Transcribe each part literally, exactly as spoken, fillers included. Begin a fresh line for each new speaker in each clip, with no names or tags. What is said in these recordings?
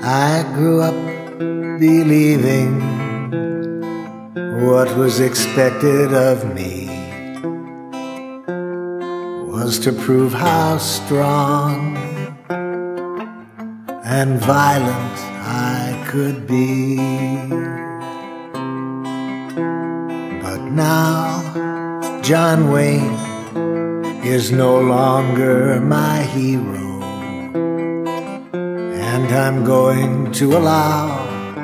I grew up believing what was expected of me was to prove how strong and violent I could be. But now John Wayne is no longer my hero, and I'm going to allow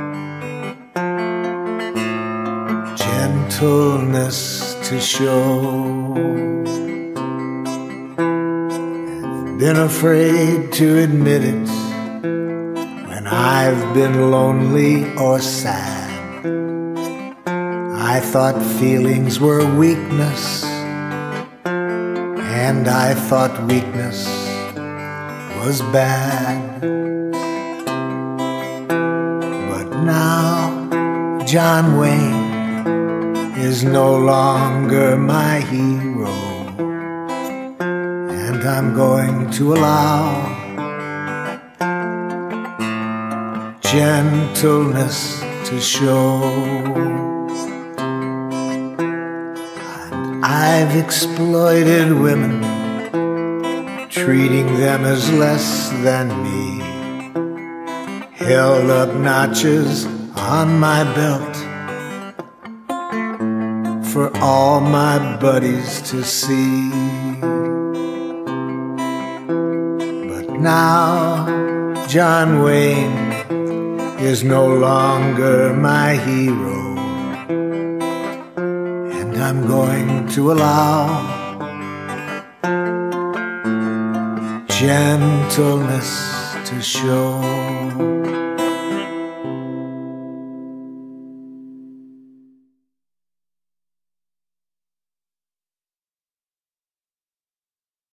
gentleness to show. I've been afraid to admit it when I've been lonely or sad. I thought feelings were weakness, and I thought weakness was bad. But now John Wayne is no longer my hero, and I'm going to allow gentleness to show. I've exploited women, treating them as less than me, held up notches on my belt for all my buddies to see. But now John Wayne is no longer my hero, and I'm going to allow gentleness to show.